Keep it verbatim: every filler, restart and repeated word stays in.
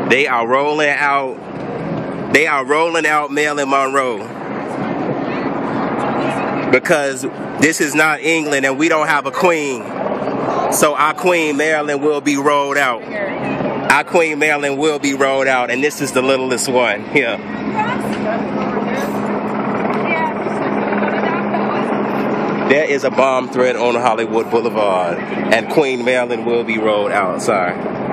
They are rolling out. They are rolling out Marilyn Monroe. Because this is not England and we don't have a queen. So our Queen Marilyn will be rolled out. Our Queen Marilyn will be rolled out, and this is the littlest one here. There is a bomb threat on Hollywood Boulevard, and Queen Marilyn will be rolled out. Sorry.